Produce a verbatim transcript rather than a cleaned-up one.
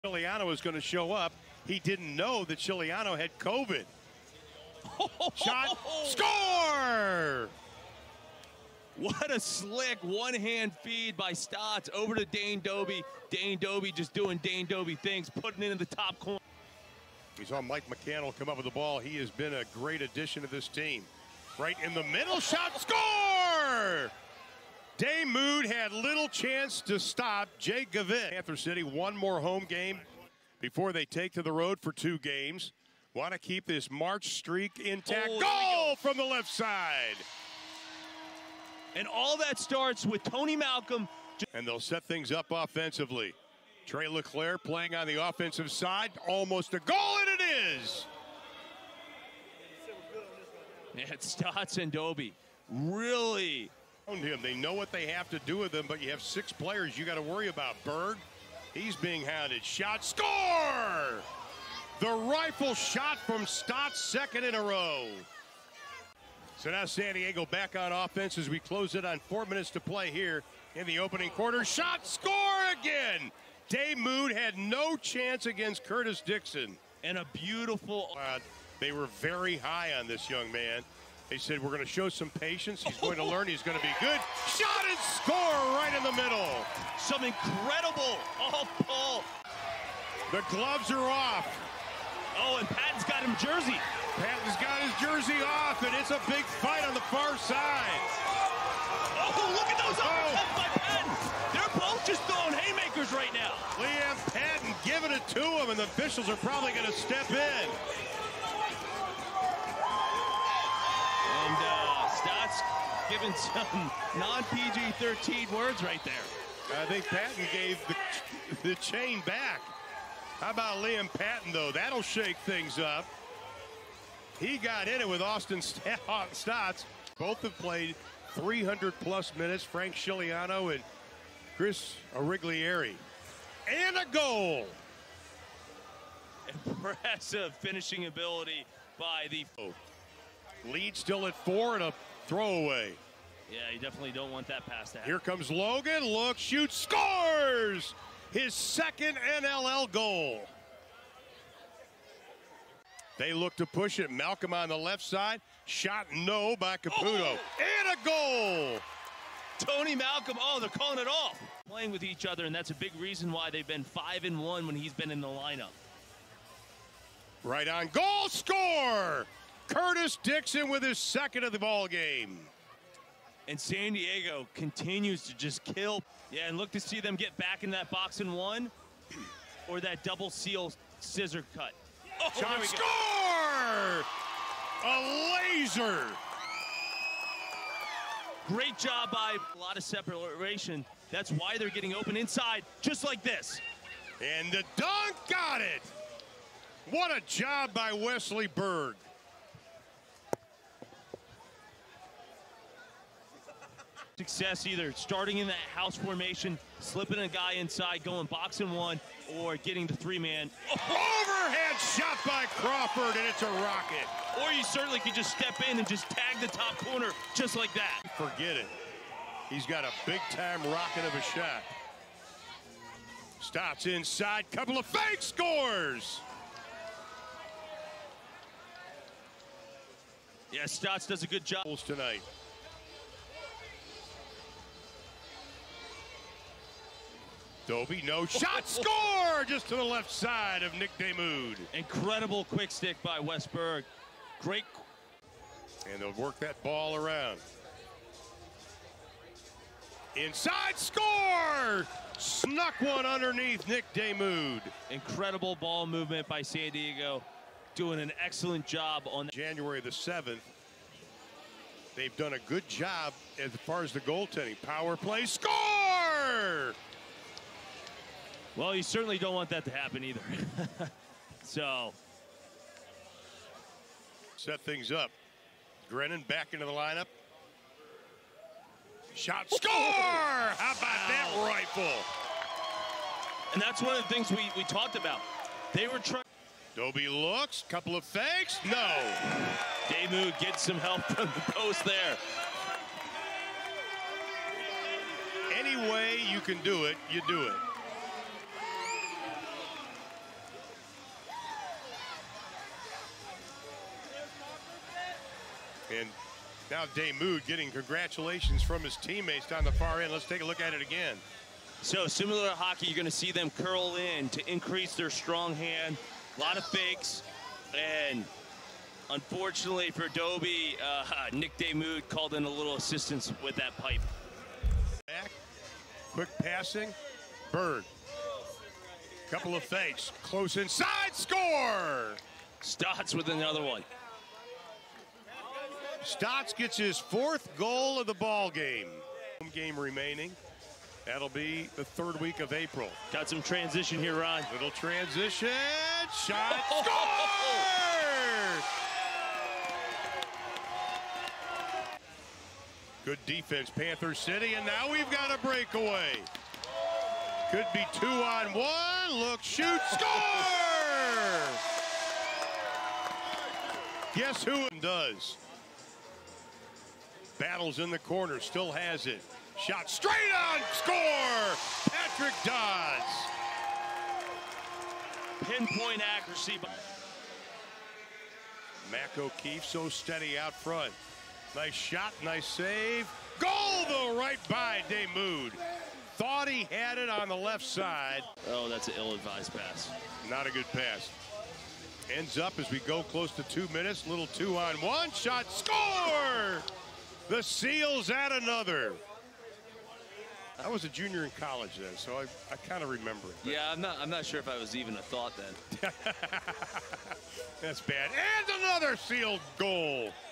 Chiliano was going to show up. He didn't know that Chiliano had COVID. Shot, score! What a slick one-hand feed by Stotts over to Dane Doby. Dane Doby just doing Dane Doby things, putting it in the top corner. We saw Mike McCannell come up with the ball. He has been a great addition to this team. Right in the middle, shot, score! Dame Mood had little chance to stop Jay Gavin. Panther City, one more home game before they take to the road for two games. Want to keep this March streak intact. Oh, Goal from the left side. And all that starts with Tony Malcolm. And they'll set things up offensively. Trey LeClaire playing on the offensive side. Almost a goal, and it is. Yeah, it's Stotts and Doby. Really. Him. They know what they have to do with him, but you have six players you got to worry about. Berg, he's being hounded. Shot, score! The rifle shot from Stotts, second in a row. So now San Diego back on offense as we close it on four minutes to play here in the opening quarter. Shot, score again! Dave Mood had no chance against Curtis Dixon. And a beautiful... Uh, they were very high on this young man. They said, we're going to show some patience. He's going to learn. He's going to be good. Shot and score right in the middle. Some incredible off ball. The gloves are off. Oh, and Patton's got him jersey. Patton's got his jersey off, and it's a big fight on the far side. Oh, look at those uppercuts by Patton. They're both just throwing haymakers right now. Liam Patton giving it to him, and the officials are probably going to step in. And uh, Stotts giving some non-P G thirteen words right there. I think Patton gave the, the chain back. How about Liam Patton, though? That'll shake things up. He got in it with Austin Stotts. Both have played three hundred plus minutes, Frank Chiliano and Chris Origlieri. And a goal. Impressive finishing ability by the... Lead still at four and a throwaway. Yeah, you definitely don't want that pass to happen. Here comes Logan. Look, shoots, scores! His second N L L goal. They look to push it. Malcolm on the left side. Shot no by Caputo. Oh! And a goal! Tony Malcolm, oh, they're calling it off. Playing with each other, and that's a big reason why they've been five and one when he's been in the lineup. Right on goal, score! Curtis Dixon with his second of the ball game. And San Diego continues to just kill. Yeah, and look to see them get back in that box and one or that double seal scissor cut. Oh, Shot, score! A laser! Great job by a lot of separation. That's why they're getting open inside, just like this. And the dunk got it! What a job by Wesley Berg. Success either starting in that house formation, slipping a guy inside, going box and one, or getting the three-man. Oh. Overhead shot by Crawford, and it's a rocket. Or you certainly could just step in and just tag the top corner just like that. Forget it. He's got a big-time rocket of a shot. Stotts inside, couple of fake scores. Yeah, Stotts does a good job Tonight. Doby, no shot, score! Just to the left side of Nick Damoud. Incredible quick stick by Wes Berg. Great. And they'll work that ball around. Inside, score! Snuck one underneath Nick Damoud. Incredible ball movement by San Diego. Doing an excellent job on January the seventh. They've done a good job as far as the goaltending. Power play, score! Well, you certainly don't want that to happen either. So. Set things up. Grennan back into the lineup. Shot, score! How about that rifle? And that's one of the things we, we talked about. They were trying. Doby looks, couple of fakes, no. Damu gets some help from the post there. Any way you can do it, you do it. And now Damoud getting congratulations from his teammates down the far end. Let's take a look at it again. So similar to hockey, you're going to see them curl in to increase their strong hand. A lot of fakes. And unfortunately for Dobie, uh, Nick Damoud called in a little assistance with that pipe. Back. Quick passing. Bird. Couple of fakes. Close inside. Score! Stotts with another one. Stotts gets his fourth goal of the ball game. Home game remaining. That'll be the third week of April. Got some transition here, Ron. Little transition. Shot. Oh. Score! Good defense, Panther City, and now we've got a breakaway. Could be two on one. Look, shoot, score! Guess who does? Battles in the corner, still has it. Shot straight on, score! Patrick Dodds. Pinpoint accuracy. Mac O'Keefe so steady out front. Nice shot, nice save. Goal though, right by Damoud. Thought he had it on the left side. Oh, that's an ill-advised pass. Not a good pass. Ends up as we go close to two minutes. Little two on one. Shot, score! The Seals add another. I was a junior in college then, so I, I kind of remember it. Yeah, I'm not, I'm not sure if I was even a thought then. That's bad. And another Seal goal.